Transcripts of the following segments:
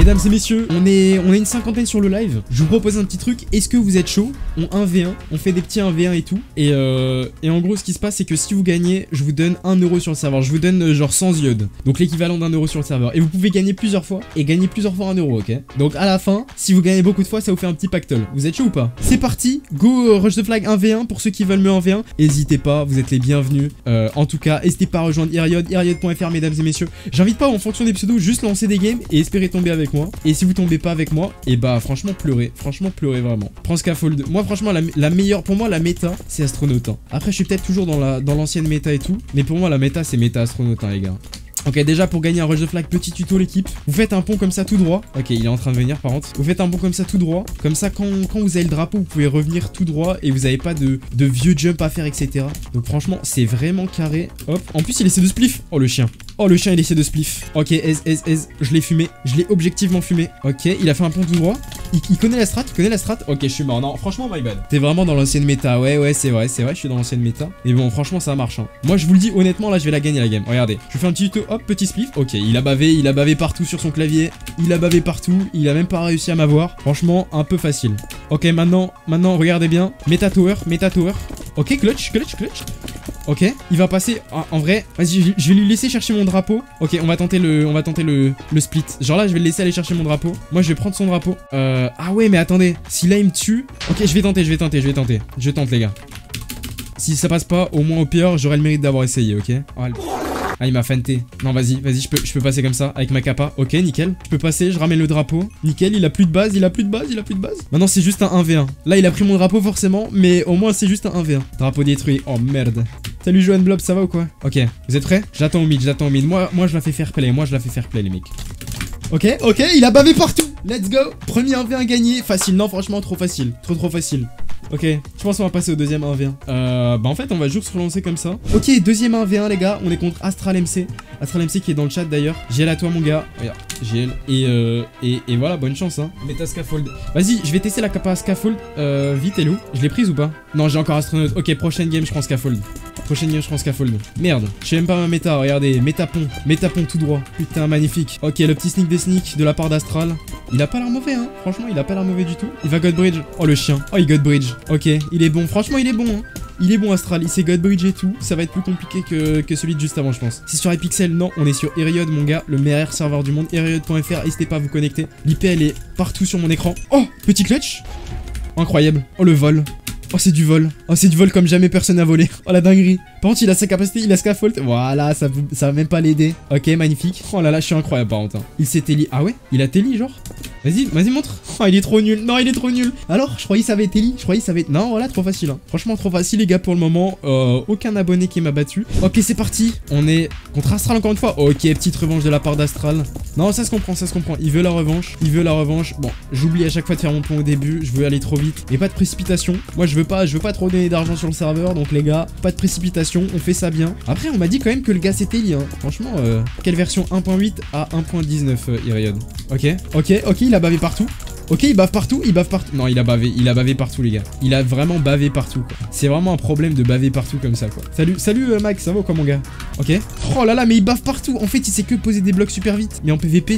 Mesdames et messieurs, on est une cinquantaine sur le live. Je vous propose un petit truc. Est-ce que vous êtes chaud? On 1v1, on fait des petits 1v1 et tout. Et en gros, ce qui se passe, c'est que si vous gagnez, je vous donne 1 euro sur le serveur. Je vous donne genre 100 iodes. Donc l'équivalent d'1 euro sur le serveur. Et vous pouvez gagner plusieurs fois. Et gagner plusieurs fois 1 euro, ok? Donc à la fin, si vous gagnez beaucoup de fois, ça vous fait un petit pactole. Vous êtes chaud ou pas? C'est parti. Go Rush the Flag 1v1 pour ceux qui veulent me 1v1. N'hésitez pas, vous êtes les bienvenus. En tout cas, n'hésitez pas à rejoindre Iriod, iriod.fr, mesdames et messieurs. J'invite pas en fonction des pseudos, juste lancer des games et espérer tomber avec moi. Et si vous tombez pas avec moi, et bah franchement pleurez vraiment. Prends Scaffold. Moi franchement la meilleure, pour moi la méta c'est Astronaute. Après je suis peut-être toujours dans l'ancienne méta et tout, mais pour moi la méta c'est méta Astronaute les gars. Ok, déjà pour gagner un Rush the Flag, petit tuto l'équipe. Vous faites un pont comme ça tout droit. Ok, il est en train de venir par contre. Vous faites un pont comme ça tout droit. Comme ça, quand vous avez le drapeau, vous pouvez revenir tout droit et vous n'avez pas de vieux jump à faire, etc. Donc franchement, c'est vraiment carré. Hop. En plus, il essaie de spliff. Oh le chien. Oh le chien, il essaie de spliff. Ok, je l'ai fumé. Je l'ai objectivement fumé. Ok, il a fait un pont tout droit. Il connaît la strat, Ok, je suis mort. Non, franchement, my bad. T'es vraiment dans l'ancienne méta. Ouais, c'est vrai, je suis dans l'ancienne méta. Et bon, franchement, ça marche. Hein. Moi, je vous le dis honnêtement, là, je vais la gagner la game. Regardez, je fais un petit tuto. Hop, petit spliff. Ok, il a bavé partout sur son clavier. Il a bavé partout. Il a même pas réussi à m'avoir. Franchement, un peu facile. Ok, maintenant, regardez bien. Meta tower. Ok, clutch. Ok, il va passer. En vrai, vas-y, je vais lui laisser chercher mon drapeau. Ok, on va tenter le split. Genre là, je vais le laisser aller chercher mon drapeau. Moi, je vais prendre son drapeau. Ah ouais, mais attendez. Si là, il me tue. Ok, je vais tenter. Je tente, les gars. Si ça passe pas, au moins au pire, j'aurai le mérite d'avoir essayé, ok? Ah, il m'a fanté. Non, vas-y, je peux passer comme ça, avec ma capa. Ok, nickel. Je peux passer, je ramène le drapeau. Nickel, il a plus de base. Maintenant, c'est juste un 1v1. Là, il a pris mon drapeau, forcément, mais au moins, c'est juste un 1v1. Drapeau détruit. Oh, merde. Salut, Johan Blob, ça va ou quoi? Ok, vous êtes prêts? J'attends au mid. Moi, je la fais fair play. Les mecs. Ok, il a bavé partout. Let's go. Premier 1v1 gagné. Facile, non, franchement, trop facile. Trop facile. Ok, je pense qu'on va passer au deuxième 1v1. Bah en fait on va juste se relancer comme ça. Ok, deuxième 1v1 les gars, on est contre Astral MC. Astral MC qui est dans le chat d'ailleurs. GL à toi mon gars. Regarde, GL. Et voilà, bonne chance hein. Meta Scaffold. Vas-y, je vais tester la capa Scaffold. Vite, hello. Je l'ai prise ou pas? Non, j'ai encore Astronaute. Ok, prochaine game je prends Scaffold. Merde, je sais même pas ma méta, regardez, méta pont tout droit. Putain, magnifique. Ok, le petit sneak des sneaks de la part d'Astral. Il a pas l'air mauvais, hein. Franchement, il a pas l'air mauvais du tout. Il va God Bridge. Oh, le chien. Oh, il God Bridge. Ok, il est bon. Franchement, il est bon, hein. Il est bon Astral, il sait God Bridge et tout. Ça va être plus compliqué que celui de juste avant, je pense. C'est sur Epixel, non, on est sur Iriod, mon gars, le meilleur serveur du monde. Iriod.fr, n'hésitez pas à vous connecter. L'IP, elle est partout sur mon écran. Oh, petit clutch. Incroyable. Oh, le vol. Oh, c'est du vol. Oh, c'est du vol comme jamais personne n'a volé. Oh, la dinguerie. Par contre, il a sa capacité, il a Scaffold. Voilà, ça va même pas l'aider. Ok, magnifique. Oh là là, je suis incroyable par contre. Il s'est téli. Ah ouais? Il a téli, genre? Vas-y, montre. Oh, il est trop nul. Non, il est trop nul. Alors, je croyais que ça avait téli. Non, voilà, trop facile. Hein. Franchement, trop facile, les gars, pour le moment. Aucun abonné qui m'a battu. Ok, c'est parti. On est contre Astral encore une fois. Ok, petite revanche de la part d'Astral. Non, ça se comprend. Il veut la revanche. Bon, j'oublie à chaque fois de faire mon point au début. Je veux aller trop vite. Et pas de précipitation. Moi, je veux pas trop donner d'argent sur le serveur. Donc, les gars, pas de précipitation. On fait ça bien. Après, on m'a dit quand même que le gars c'était lié. Hein. Franchement, quelle version 1.8 à 1.19 Iriod. Ok, il a bavé partout. Ok, il bave partout. Non, il a bavé partout, les gars. Il a vraiment bavé partout, quoi. C'est vraiment un problème de baver partout comme ça, quoi. Salut Mike, ça va ou quoi, mon gars? Ok. Oh là là, mais il bave partout. En fait, il sait que poser des blocs super vite. Mais en PVP,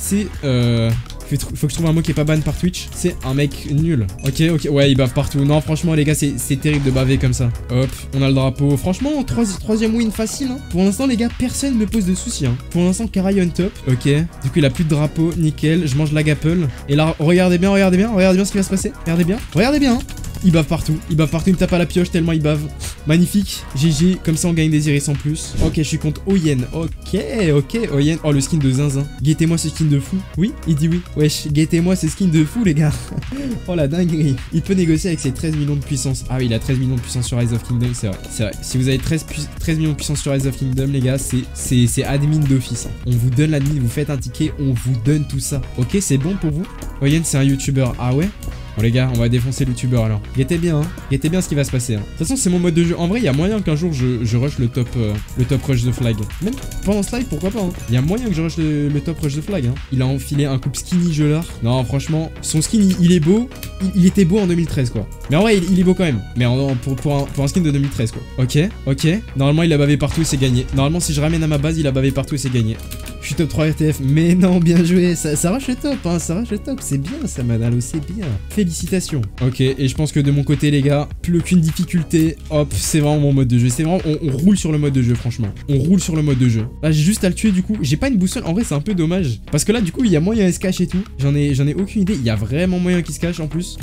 faut que je trouve un mot qui est pas ban par Twitch. C'est un mec nul. Ok, ouais, il bave partout. Non, franchement, les gars, c'est terrible de baver comme ça. Hop, on a le drapeau. Franchement, troisième win facile. Hein. Pour l'instant, les gars, personne me pose de soucis. Hein. Pour l'instant, Karai on top. Ok, du coup, il a plus de drapeau. Nickel, je mange la gapple. Et là, regardez bien ce qui va se passer. Regardez bien. Hein. Il bave partout, il me tape à la pioche tellement il bave. Magnifique, GG, comme ça on gagne des iris en plus. Ok, je suis contre Oyen, ok, Oyen. Oh, le skin de zinzin. Guettez-moi ce skin de fou. Oui, il dit oui. Wesh, guettez-moi ce skin de fou, les gars. Oh, la dinguerie. Il peut négocier avec ses 13 millions de puissance. Ah oui, il a 13 millions de puissance sur Rise of Kingdom, c'est vrai. Si vous avez 13 millions de puissance sur Rise of Kingdom, les gars, c'est admin d'office. Hein. On vous donne l'admin, vous faites un ticket, on vous donne tout ça. Ok, c'est bon pour vous? Oyen, c'est un youtubeur. Ah ouais? Bon les gars, on va défoncer le youtubeur alors. Guettez bien, hein. Guettez bien ce qui va se passer. Hein. De toute façon, c'est mon mode de jeu. En vrai, il y a moyen qu'un jour je rush le top rush the flag. Même pendant ce live, pourquoi pas. Hein. Il y a moyen que je rush le top rush the flag. Hein. Il a enfilé un coupe skinny gelard. Non, franchement, son skin, il est beau. Il était beau en 2013 quoi. Mais en vrai, il est beau quand même. Mais pour un skin de 2013 quoi. Ok. Normalement, il a bavé partout et c'est gagné. Normalement, si je ramène à ma base, il a bavé partout et c'est gagné. Je suis top 3 RTF. Mais non, bien joué. Ça rush le top, hein. Ça rush le top. C'est bien, ça, Manalo. C'est bien. Félicitations. Ok, et je pense que de mon côté, les gars, plus aucune difficulté. Hop, c'est vraiment mon mode de jeu. C'est vraiment... On roule sur le mode de jeu, franchement. On roule sur le mode de jeu. Là, j'ai juste à le tuer, du coup. J'ai pas une boussole. En vrai, c'est un peu dommage. Parce que là, du coup, il y a moyen à se cacher et tout. J'en ai aucune idée. Il y a vraiment moyen qu'il se cache, en plus.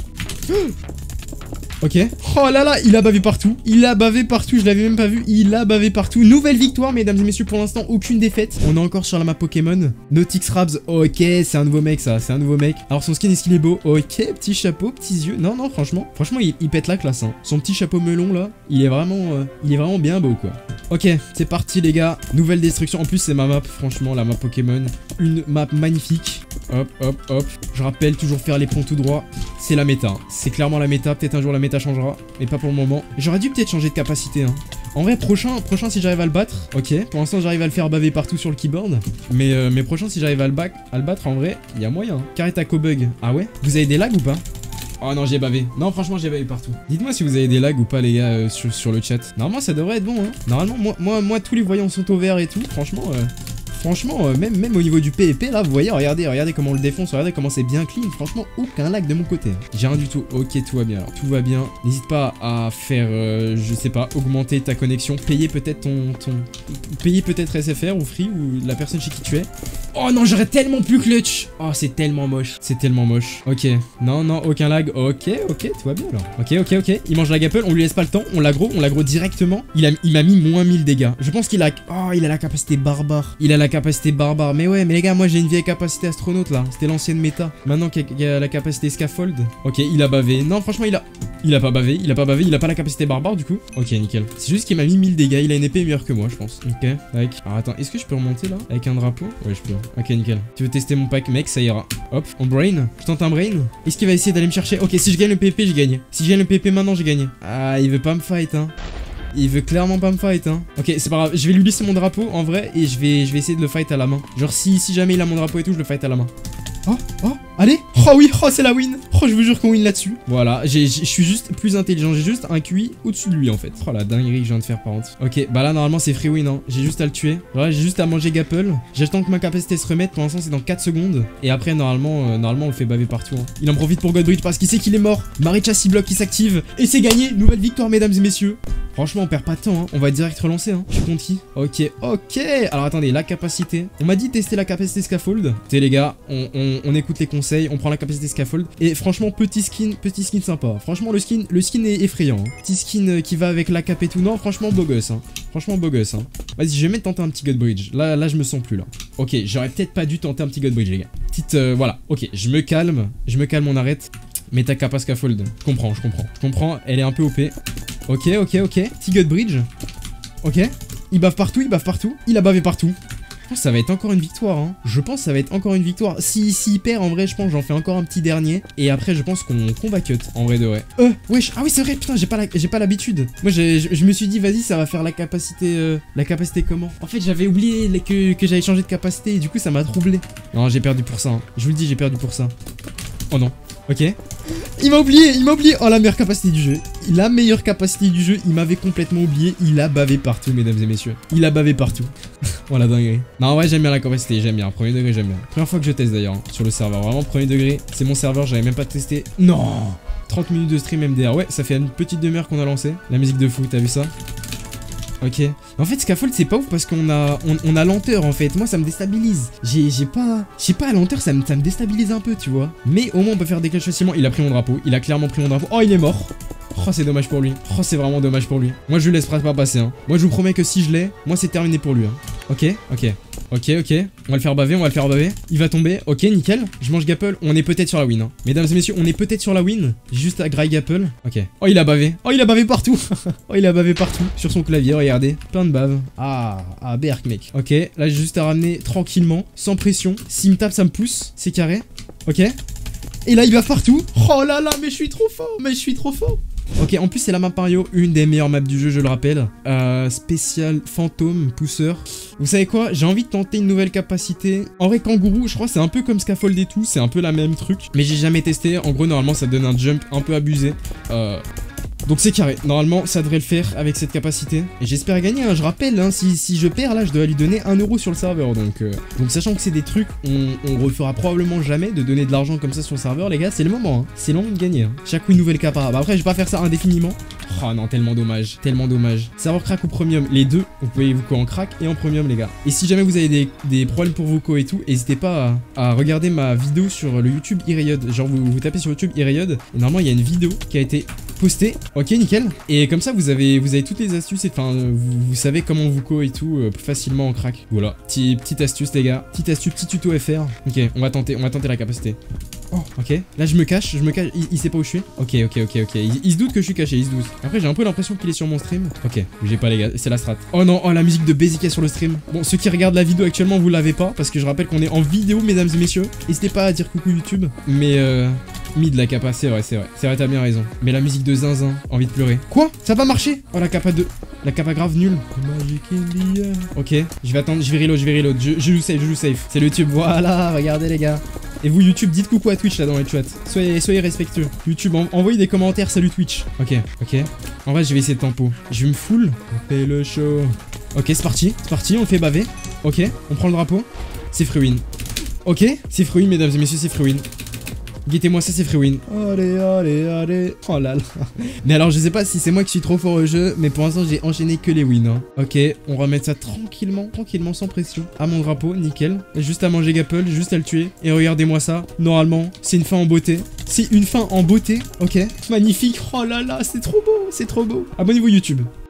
Ok. Oh là là, il a bavé partout. Il a bavé partout, je l'avais même pas vu. Il a bavé partout. Nouvelle victoire, mesdames et messieurs. Pour l'instant, aucune défaite. On est encore sur la map Pokémon. Nautix Rabs, ok, c'est un nouveau mec, ça. C'est un nouveau mec. Alors, son skin, est-ce qu'il est beau? Ok, petit chapeau, petits yeux. Non, non, franchement, il pète la classe, hein. Son petit chapeau melon, là, il est vraiment bien beau, quoi. Ok, c'est parti, les gars. Nouvelle destruction. En plus, c'est ma map, franchement, la map Pokémon. Une map magnifique. Hop, hop, hop. Je rappelle, toujours faire les ponts tout droit. C'est la méta. C'est clairement la méta. Peut-être un jour la méta changera, mais pas pour le moment. J'aurais dû peut-être changer de capacité, hein. En vrai, prochain si j'arrive à le battre. Ok, pour l'instant, j'arrive à le faire baver partout sur le keyboard. Mais prochain, si j'arrive à le battre, en vrai, il y a moyen. Hein. Karetako bug. Ah ouais? Vous avez des lags ou pas? Oh non, j'ai bavé. Non, franchement, j'ai bavé partout. Dites-moi si vous avez des lags ou pas, les gars, sur le chat. Normalement, ça devrait être bon, hein. Normalement, moi, tous les voyants sont au vert et tout. Franchement, même au niveau du PvP, là, vous voyez, regardez comment on le défonce, regardez comment c'est bien clean. Franchement, aucun lag de mon côté. J'ai rien du tout. Ok, tout va bien. Alors, tout va bien. N'hésite pas à faire, je sais pas, augmenter ta connexion. Payer peut-être payer peut-être SFR ou Free ou la personne chez qui tu es. Oh non, j'aurais tellement plus clutch. Oh, c'est tellement moche. C'est tellement moche. Ok. Non, non, aucun lag. Ok, tout va bien alors. Ok. Il mange la gapple, on lui laisse pas le temps. On l'aggro directement. Il m'a mis moins 1000 dégâts. Je pense qu'il a... Oh, il a la capacité barbare. Il a la capacité barbare. Mais ouais, mais les gars, moi j'ai une vieille capacité astronaute là. C'était l'ancienne méta. Maintenant qu'il y a la capacité scaffold. Ok, il a bavé. Non, franchement, il a pas bavé. Il a pas la capacité barbare du coup. Ok, nickel. C'est juste qu'il m'a mis 1000 dégâts. Il a une épée meilleure que moi, je pense. Ok, tac. Alors attends, est-ce que je peux remonter là avec un drapeau? Ouais, je peux. Ok, nickel. Tu veux tester mon pack, mec? Ça ira. Hop, on brain. Je tente un brain. Est-ce qu'il va essayer d'aller me chercher? Ok, si je gagne le PP, j'ai gagné. Si je gagne le PP maintenant, j'ai gagné. Ah, il veut pas me fight, hein. Il veut clairement pas me fight, hein. Ok, c'est pas grave. Je vais lui laisser mon drapeau en vrai et je vais essayer de le fight à la main. Genre, si jamais il a mon drapeau et tout, je le fight à la main. Oh, allez. Oh oui, oh, c'est la win. Oh, je vous jure qu'on win là-dessus. Voilà, je suis juste plus intelligent. J'ai juste un QI au-dessus de lui, en fait. Oh, la dinguerie que je viens de faire, par contre. Ok, bah là, normalement, c'est free win, hein. J'ai juste à le tuer. Voilà, j'ai juste à manger Gapple. J'attends que ma capacité se remette. Pour l'instant, c'est dans 4 secondes. Et après, normalement, on le fait baver partout, hein. Il en profite pour Godbridge parce qu'il sait qu'il est mort. Maricha 6 blocs qui s'active. Et c'est gagné. Nouvelle victoire, mesdames et messieurs. Franchement, on perd pas de temps, hein. On va direct relancer, hein. Je suis contre qui? Ok. Alors, attendez, la capacité. On m'a dit tester la capacité scaffold. Écoutez, les gars, on écoute les conseils. On prend la capacité scaffold. Et franchement, petit skin sympa. Franchement, le skin est effrayant, hein. Petit skin qui va avec la cape et tout. Non, franchement, beau gosse, hein. Franchement, beau gosse, hein. Vas-y, je vais même tenter un petit Godbridge. Là, je me sens plus, là. Ok, j'aurais peut-être pas dû tenter un petit Godbridge, les gars. Petite, voilà. Ok, je me calme, on arrête. Mais ta capa scaffold. Je comprends. Elle est un peu OP. Ok. Petit Godbridge. Ok. Il bave partout. Il a bavé partout. Je pense que ça va être encore une victoire, hein. S'il perd, en vrai, je pense que j'en fais encore un petit dernier. Et après, je pense qu'on va cut, en vrai de vrai. Wesh. Ah oui, c'est vrai, putain, j'ai pas l'habitude. Moi, je me suis dit, vas-y, ça va faire la capacité... la capacité comment? En fait, j'avais oublié que j'avais changé de capacité. Et du coup, ça m'a troublé. Non, j'ai perdu pour ça, hein. Je vous le dis, j'ai perdu pour ça. Oh non. Ok. Il m'a oublié. Oh, la meilleure capacité du jeu. Il m'avait complètement oublié. Il a bavé partout, mesdames et messieurs. Il a bavé partout. Oh, la dinguerie. Non, ouais, j'aime bien la capacité. J'aime bien. Premier degré, j'aime bien. Première fois que je teste d'ailleurs, hein, sur le serveur. Vraiment, premier degré. C'est mon serveur. J'avais même pas testé. Non. 30 minutes de stream MDR. Ouais, ça fait une petite demi-heure qu'on a lancé. La musique de fou, t'as vu ça? Ok. En fait, scaffold, c'est pas ouf parce qu'on a lenteur, en fait. Moi, ça me déstabilise. J'ai pas lenteur, ça me déstabilise un peu, tu vois. Mais au moins, on peut faire des clutches facilement. Il a pris mon drapeau. Il a clairement pris mon drapeau. Oh, il est mort. Oh, c'est dommage pour lui. Oh, c'est vraiment dommage pour lui. Moi, je le laisse pas passer, hein. Moi, je vous promets que si je l'ai, moi, c'est terminé pour lui, hein. Ok. On va le faire baver, Il va tomber. Ok, nickel. Je mange Gapple. On est peut-être sur la win, hein. Mesdames et messieurs, on est peut-être sur la win. J'ai juste à graille Gapple. Ok. Oh, il a bavé. Partout. Sur son clavier, regardez. Plein de bave. Ah, berk, mec. Ok, là, j'ai juste à ramener tranquillement, sans pression. S'il me tape, ça me pousse. C'est carré. Ok. Et là, il va partout. Oh là là, mais je suis trop fort. Ok, en plus c'est la map Mario, une des meilleures maps du jeu, je le rappelle. Spécial fantôme, pousseur. Vous savez quoi? J'ai envie de tenter une nouvelle capacité. En vrai, kangourou, je crois que c'est un peu comme scaffold et tout. C'est un peu la même truc. Mais j'ai jamais testé. En gros, normalement, ça donne un jump un peu abusé. Donc c'est carré. Normalement, ça devrait le faire avec cette capacité. Et j'espère gagner, hein. Je rappelle, hein, si je perds, là, je dois lui donner 1 euro sur le serveur. Donc sachant que c'est des trucs, on refera probablement jamais de donner de l'argent comme ça sur le serveur, les gars. C'est le moment, hein. C'est le moment de gagner. Hein. Chaque coup, une nouvelle capa. Bah après, je vais pas faire ça indéfiniment. Oh non, tellement dommage. Tellement dommage. Serveur crack ou premium, les deux. Vous pouvez vous co en crack et en premium, les gars. Et si jamais vous avez des problèmes pour vos co et tout, n'hésitez pas à regarder ma vidéo sur le YouTube Irayod. Genre, vous tapez sur YouTube Irayod. Et normalement, il y a une vidéo qui a été postée. Ok, nickel. Et comme ça, vous avez toutes les astuces. Enfin, vous savez comment vous co et tout plus facilement en crack. Voilà. Petite astuce, les gars. Petite astuce, petit tuto FR. Ok, on va tenter la capacité. Oh, ok. Là, je me cache. Il sait pas où je suis. Ok. Il se doute que je suis caché, il se doute. Après, j'ai un peu l'impression qu'il est sur mon stream. Ok, bougez pas, les gars. C'est la strat. Oh non, oh, la musique de Bézica sur le stream. Bon, ceux qui regardent la vidéo actuellement, vous l'avez pas. Parce que je rappelle qu'on est en vidéo, mesdames et messieurs. N'hésitez pas à dire coucou YouTube. Mais, mid la capa, c'est vrai, t'as bien raison. Mais la musique de Zinzin, envie de pleurer. Quoi? Ça va marcher? Oh, la capa grave nulle. Ok, je vais attendre, je vais reload. Je joue safe. C'est le YouTube, voilà, regardez, les gars. Et vous, YouTube, dites coucou à Twitch là dans les chats. Soyez respectueux. YouTube, envoyez des commentaires, salut Twitch. Ok. En vrai, je vais essayer de tempo. Je me full. On fait le show. Ok, c'est parti, on le fait baver. Ok, on prend le drapeau. C'est free win. Ok, c'est free win, mesdames et messieurs, c'est free win. Guettez-moi ça, c'est free win. Allez. Oh là là. Mais alors, je sais pas si c'est moi qui suis trop fort au jeu, mais pour l'instant, j'ai enchaîné que les wins. Hein. Ok, on va mettre ça tranquillement, sans pression. À mon drapeau, nickel. Juste à manger Gapple, juste à le tuer. Et regardez-moi ça. Normalement, c'est une fin en beauté. Ok, magnifique. Oh là là, c'est trop beau. Abonnez-vous YouTube.